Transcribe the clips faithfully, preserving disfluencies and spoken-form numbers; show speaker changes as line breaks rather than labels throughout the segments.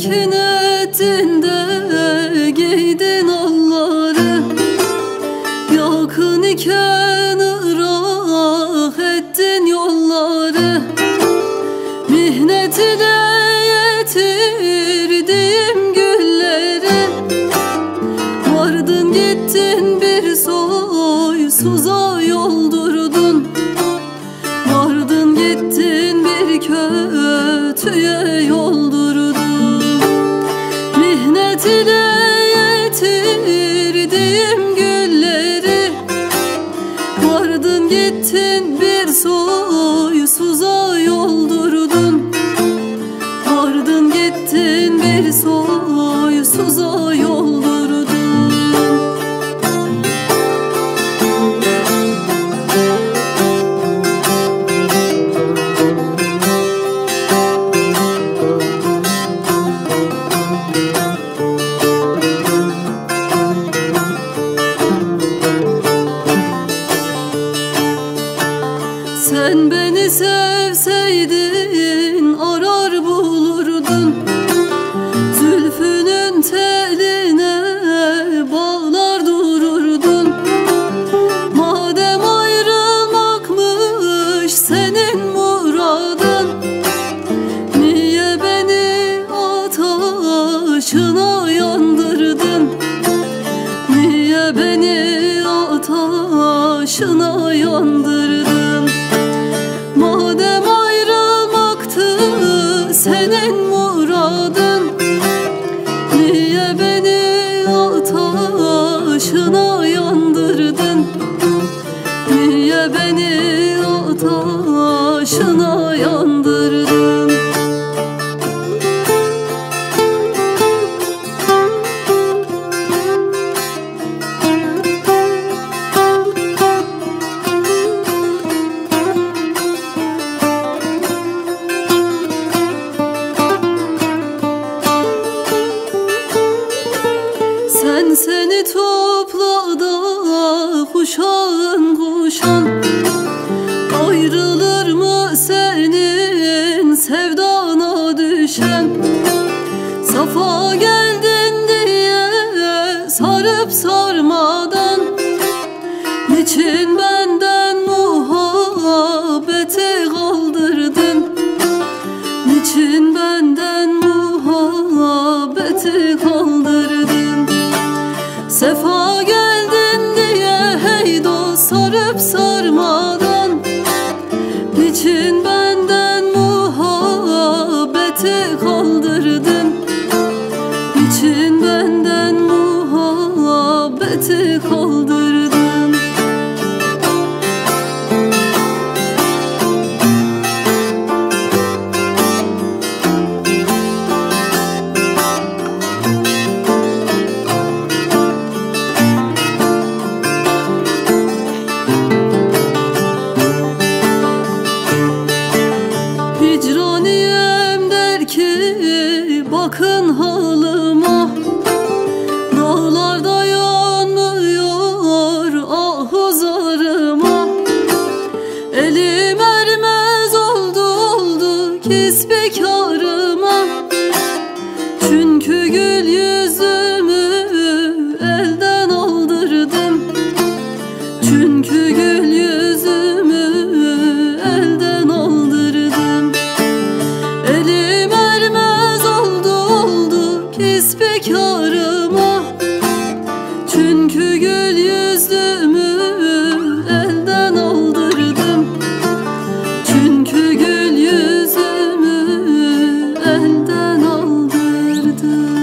tekin ettin de giydin alları, yakın iken ırak ettin yolları. Mihnet ile yetirdim gülleri, vardın gittin bir soysuza yoldurdun. Vardın gittin bir kötüye yoldurdun. Mihnet ile yetirdim gülleri, vardın gittin bir soysuza yoldurdun. Vardın gittin bir soysuza yoldurdun. Sen beni sevseydin arar bulurdun, zülfünün teline bağlar dururdun. Madem ayrılmakmış senin muradın, niye beni ateşine yandırdın? Niye beni ateşine yandırdın? Madem ayrılmaktı senin muradın, niye beni ateşine yandırdın? Niye beni ateşine yandırdın? Sen seni topla da kuşağın kuşan, ayrılır mı senin sevdana düşen? Safa geldin diye sarıp sarmadan, niçin benden muhabbeti kaldırdın? Niçin benden muhabbeti kaldırdın? Sefa geldin diye hey dost sarıp sarmadan, niçin benden muhabbeti kaldırdın? Niçin benden muhabbeti kaldırdın? Hicraniyem der ki bakın halıma, dağlarda yanmıyor ahu zarıma. Elim ermez oldu oldu kisbekarıma, çünkü gül yüzümü elden aldırdım. Çünkü gül yüzümü elden aldırdım. Elim ermez oldu oldu kisbekarıma, çünkü gül yüzümü elden aldırdım. Çünkü gül yüzümü elden aldırdım.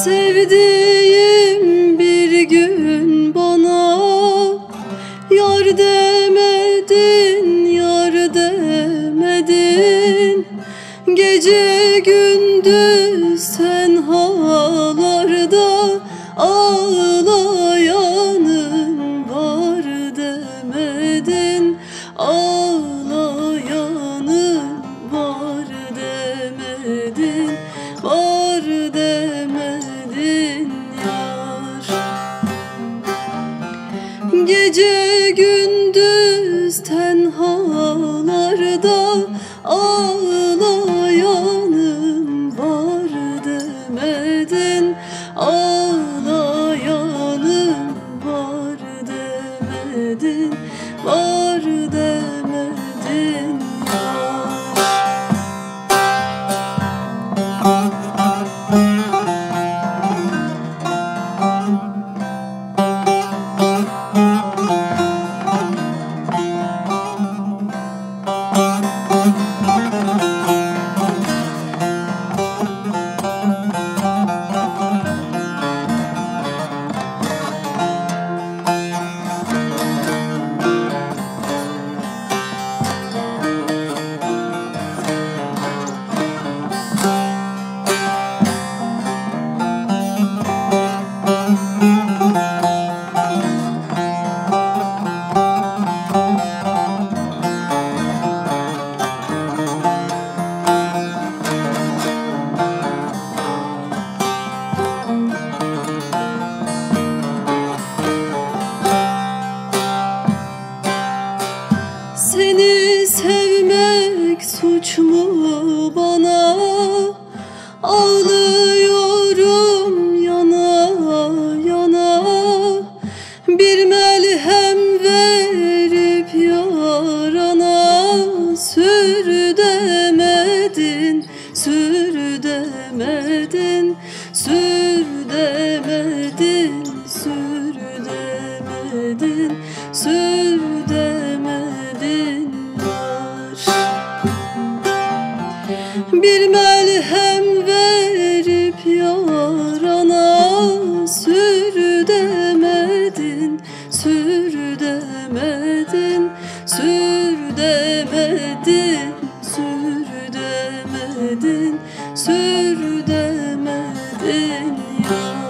Sevdiğim bir gün bana yar demedin, yar demedin. Gece gündüz tenhalarda ağlayanım var demedin, ağlayanım var demedin, var demedin yar. Gece gündüz tenhalarda ağlayanım var demedin, ağlayanım var demedin, var demedin yar. Seni sevmek suç mu bana? Ağlıyorum yana yana. Bir melhem verip yarana sür demedin, sür demedin, sür demedin, sür demedin, sür demedin yar. Bir melhem verip yarana sür demedin, sür demedin, sür demedin, sür demedin, sür demedin yar.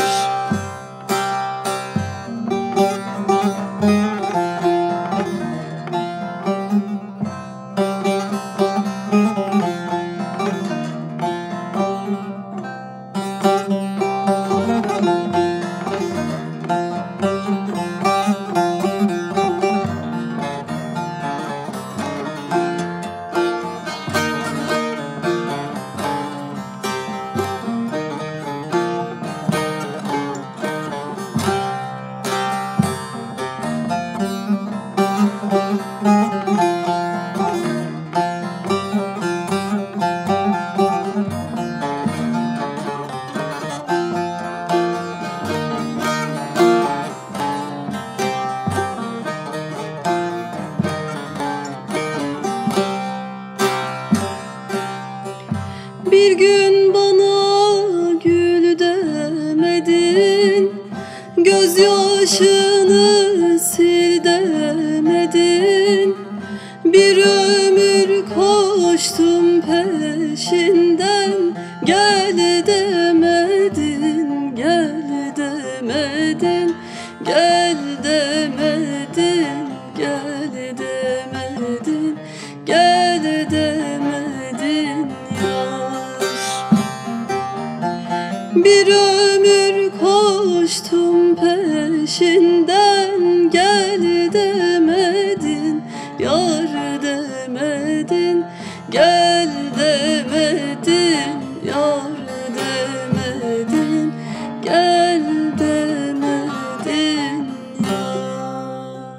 Bir gün bana gül demedin, gözyaşını sil demedin. Bir ömür koştum peşinden, gel demedin, gel demedin, gel demedin, gel demedin, gel demedin yar. Bir ömür koştum peşinden, gel demedin, yar demedin, gel demedin, yar demedin, gel demedin yar.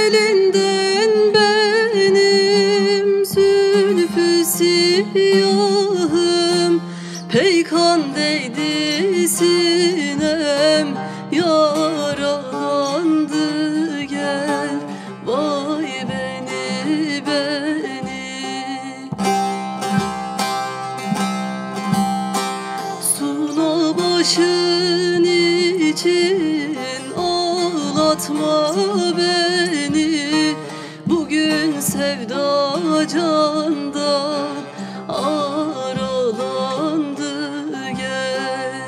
elinden benim zülfü siyahım, peykan değdi sinem, yaralandı gel, vay beni beni. Sula başın için ağlatma beni, bugün sevda candan aralandı gel.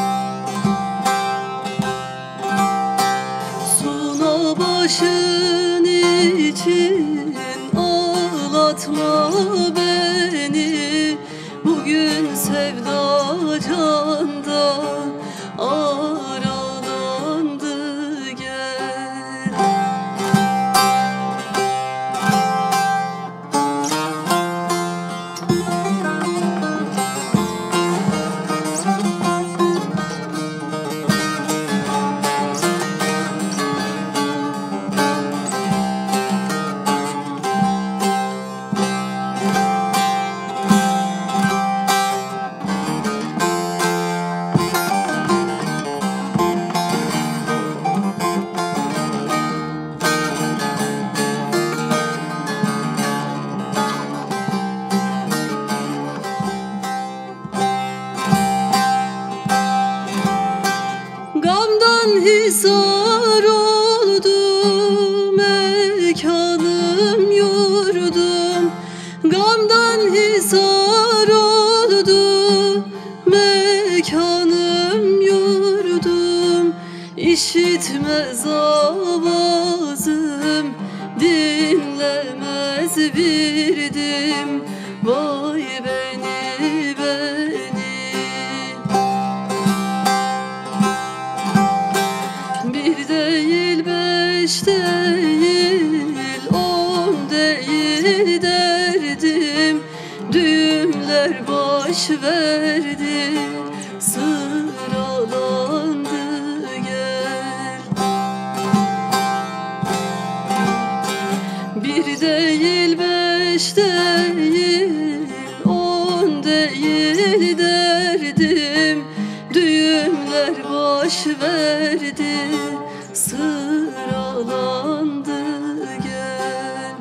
Sula başın için ağlatma beni, bugün sevda candan aralandı gel. Gamdan hisar oldu mekanım yurdum, gamdan hisar oldu mekanım yurdum. İşitmez avazım, dinlemez birdim, vay beni beni. Bir değil, beş değil, on değil derdim, düğümler baş verdi, sıralandı gel. Bir değil, beş değil, on değil derdim, düğümler baş verdi, sıralandı gel.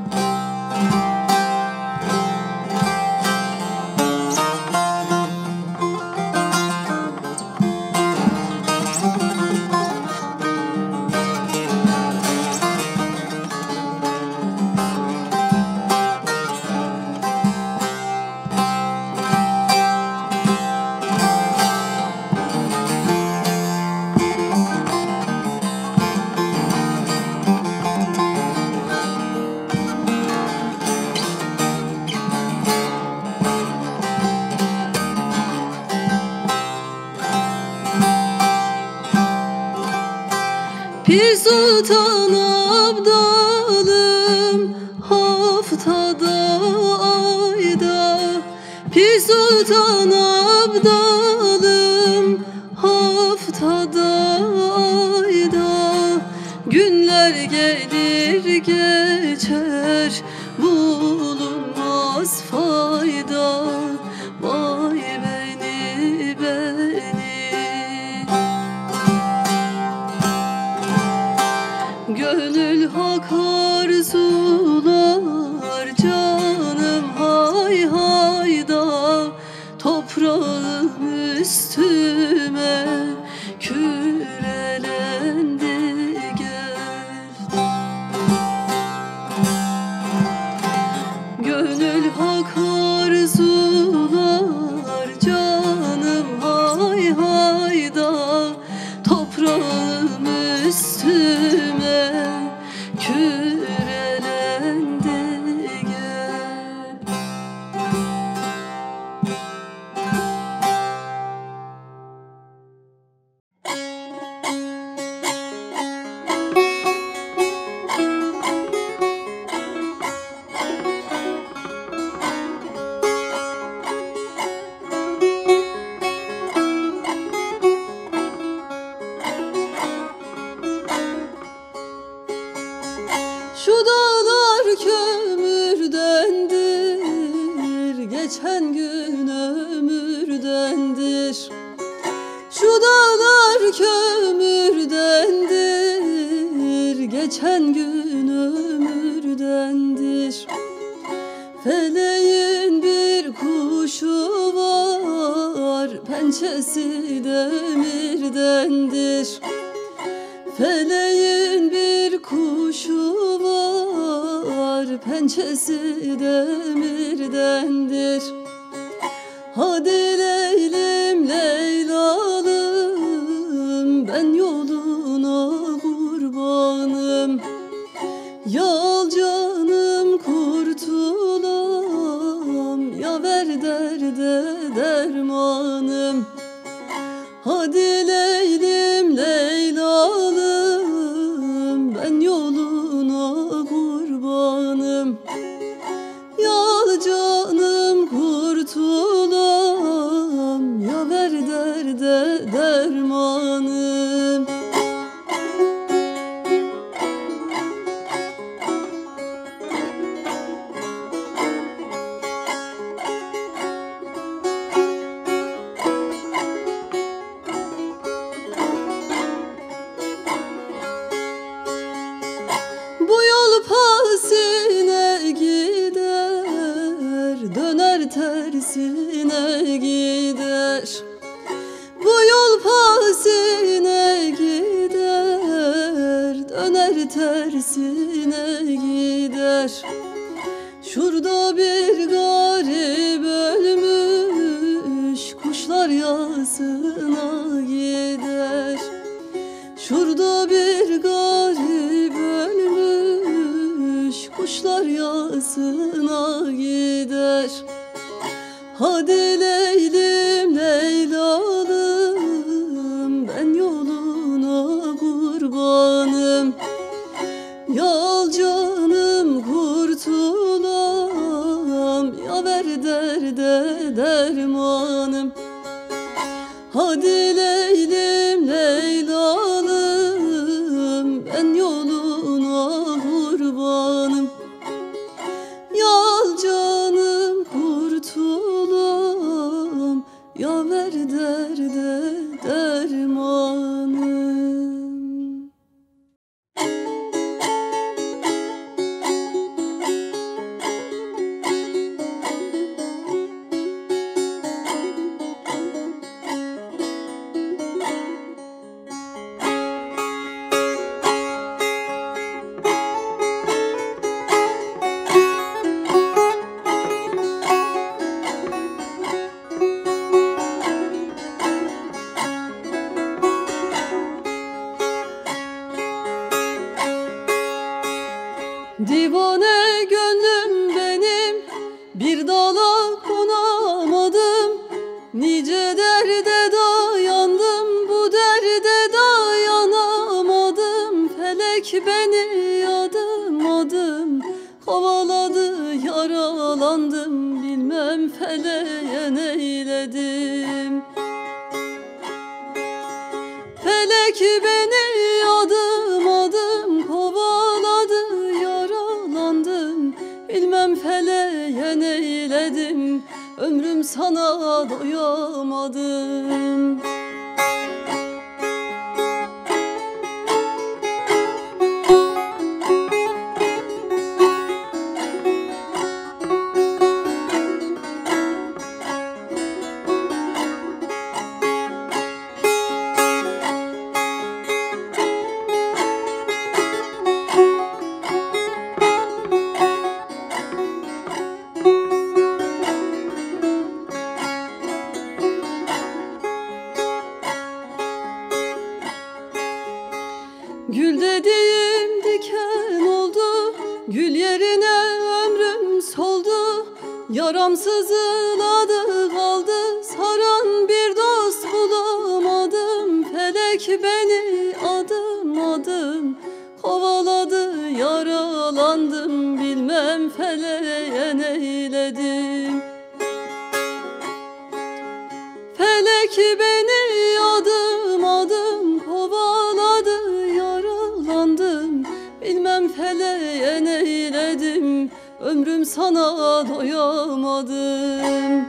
Pir Sultan Abdalım haftada ayda, Pir Sultan Abdalım haftada ayda, günler gelir geçer bulunmaz fayda, vay beni beni. Gönül hak arzular canım hay hayda, toprağım üstüme kürelendi gel. Gönül hak arzular canım hay hayda, toprağım üstüme kürelendi Şu dağlar kömürdendir, geçen gün ömürdendir. Şu dağlar kömürdendir, geçen gün ömürdendir. Feleğin bir kuşu var, pençesi demirdendir. Feleğin bir kuşu var, pençesi demirdendir. Hadi Leylim Leylalım, ben yoluna kurbanım. Yal canım kurtulam, ya ver derde dermanım. Hadi Leylim Leylalım, ben yoluna kurbanım. Yal canım kurtulam, ya ver derde dermanım. Bu yol pasine gider, döner tersine gider. Bu yol pasine gider, döner tersine gider. Şurada bir garip ölmüş, kuşlar yasına gider. Şurada bir garip ölmüş, kuşlar yasına gider. Hadi Leylim Leylalım, ben yoluna kurbanım. Yal canım kurtulam, ya ver derde dermanım. Hadi Leylim Leylalım, ben yoluna kurbanım. Yal canım kurtulam, ya ver derde dermanım. Divane gönlüm benim, bir dala konamadım. Nice derde dayandım, bu derde dayanamadım. Felek beni adım adım kovaladı, yaralandım. Bilmem feleğe neyledim. Felek beni adım adım kovaladı, yaralandım. Bilmem feleğe neyledim, ömrüm sana doyamadım. Gül dediğim diken oldu, gül yerine ömrüm soldu. Yaram sızıladı kaldı, saran bir dost bulamadım. Felek beni adım adım kovaladı, yaralandım. Bilmem feleğe neyledim. Felek beni adım adım kovaladı, yaralandım. Bilmem feleğe eyledim, ömrüm sana doyamadım.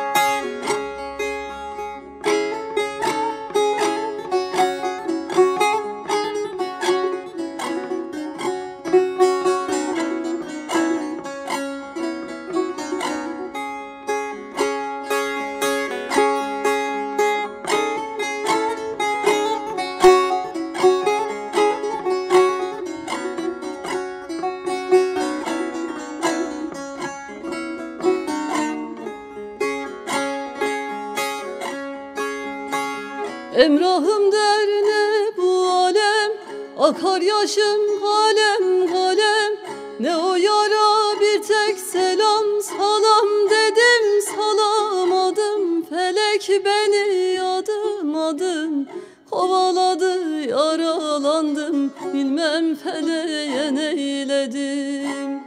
Emrahım der ne bu alem, akar yaşım kalem kalem. Ne o yara bir tek selam salam dedim, salamadım. Felek beni adım adım kovaladı, yaralandım. Bilmem feleğe neyledim.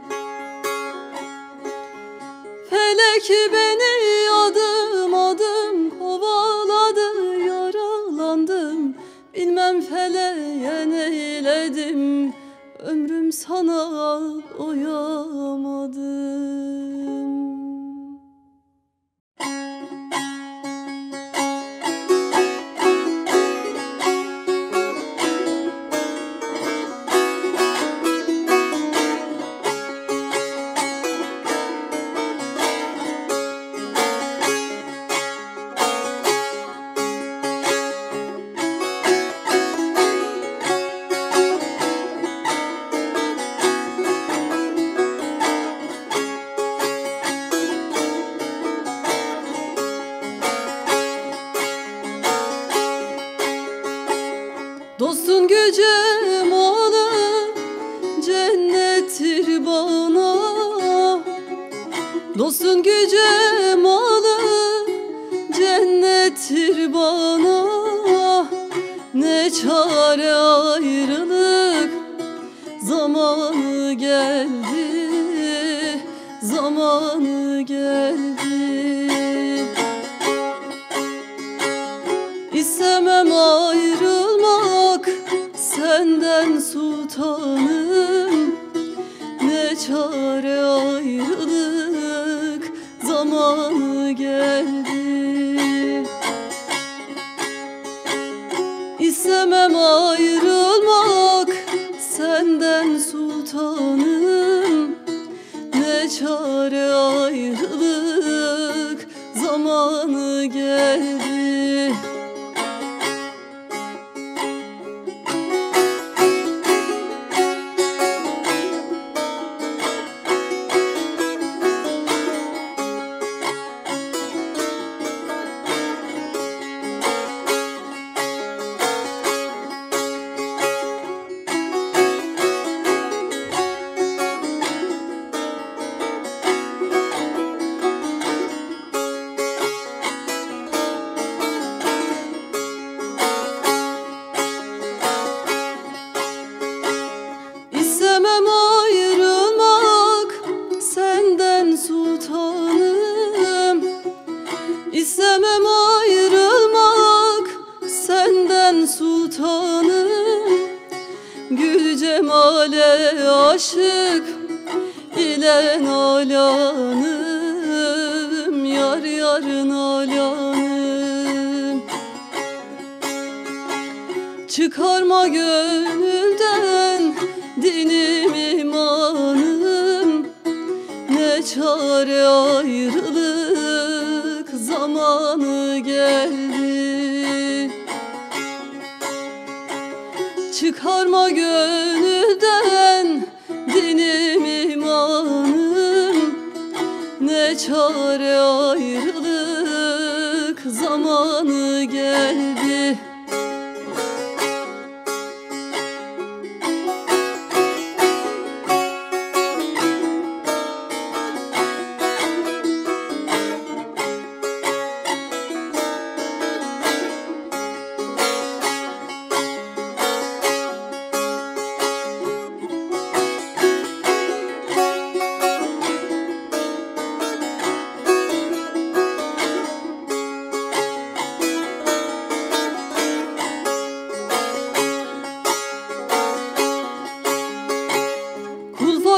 Felek beni adım adım kovaladı, yaralandım. Bilmem feleğe neyledim, ömrüm sana doyamadım. Dostun gücü malı cennettir bana. Dostun gücü malı cennettir bana. Ne çare ayrılık zamanı geldi, zamanı geldi. İstemem ayrılmak senden sultanım. Ne çare ayrılık zamanı geldi. İstemem ayrılmak senden sultanım. Ne çare ayrılık zamanı geldi. İstemem ayrılmak senden sultanım. İstemem ayrılmak senden sultanım. Gül cemale aşık ile nalanım. Yar yar nalanım. Çıkarma gönülden dinim imanım. Ne çare ayrılık zamanı geldi. Çıkarma gönülden dinim imanım. Ne çare ayrılık zamanı geldi.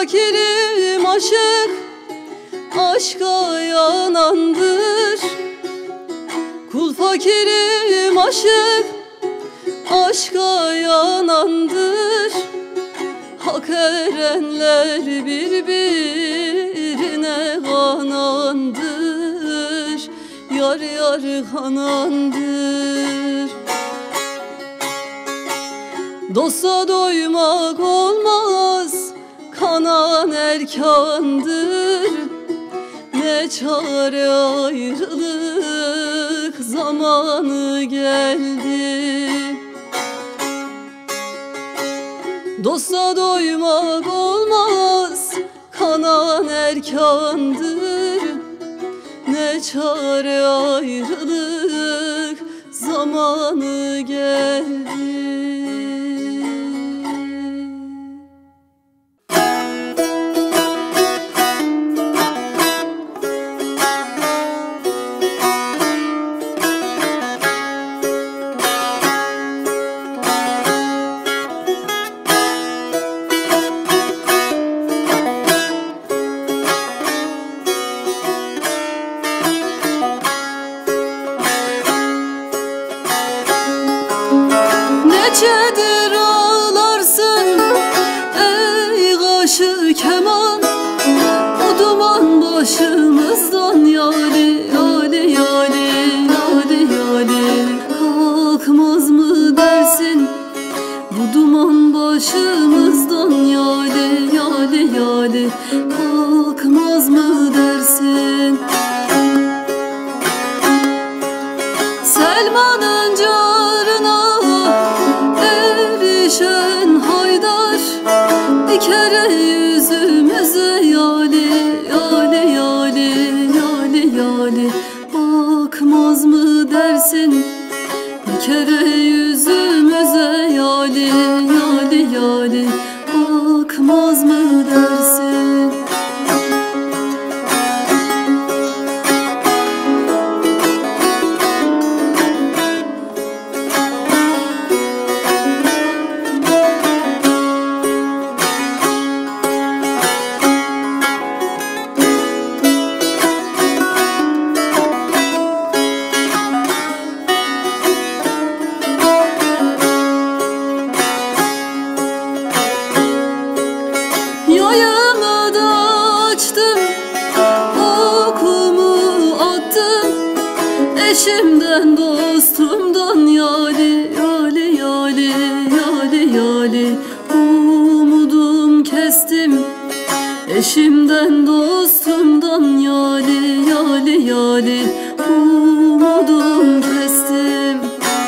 fakirim aşık, aşka yanandır. Kul fakirim aşık, aşka yanandır. Hak erenler birbirine kanandır. Yar yar kanandır. Dosta doymak olmaz, kanan erkandır. Ne çare ayrılık zamanı geldi. Dosta doymak olmaz, kanan erkandır. Ne çare ayrılık zamanı geldi. Necedir ağlarsın ey kaşı keman, o duman başımızdan yâli yâli yâli yâli yâli. Kalkmaz mı dersin bu duman başımızdan yâli yâli yâli. Kalkmaz mı dersin? Selman'ın carına erişen Haydar, bir kere yüzümüze yâli yâli yâli yâli yâli. Bakmaz mı dersin bir kere yüzümüze yâli yâli yâli. Bakmaz mı dersin? Yayımı da açtım, okumu attım. Eşimden dostumdan yâli yâli yâli yâli yâli. Umudum kestim, eşimden dostumdan yâli yâli yâli. Umudum kestim.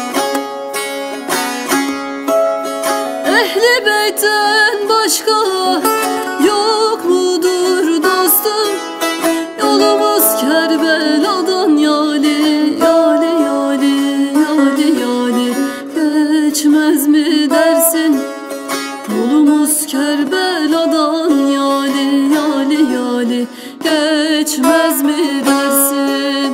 Ehli beytten başka yok mudur dostum? Yolumuz Kerbela'dan yâli yâli yâli yâli yâli. Geçmez mi dersin yolumuz Kerbela'dan yâli yâli yâli. Geçmez mi dersin?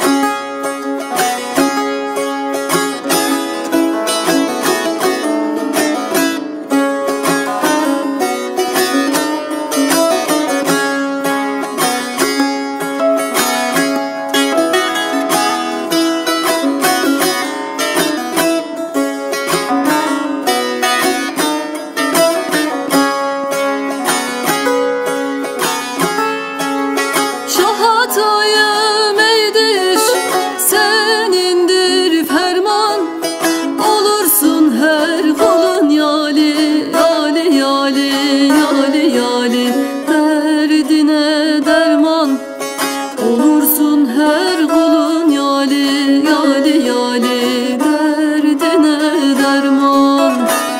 Hatayım eydir, senindir ferman. Olursun her kulun yâli yâli yâli yâli yâli. Derdine derman olursun her kulun yâli yâli yâli. Derdine derman.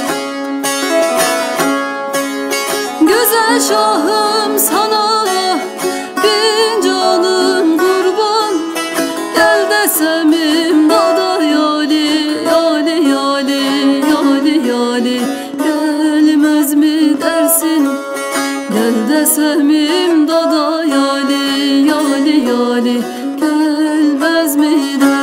Güzel şahım sana bin canım kurban. Gel desem imdada yâli yâli yâli yâli yâli. Gelmez mi dersin? Gel desem imdada yâli yâli yâli. Gelmez mi dersin?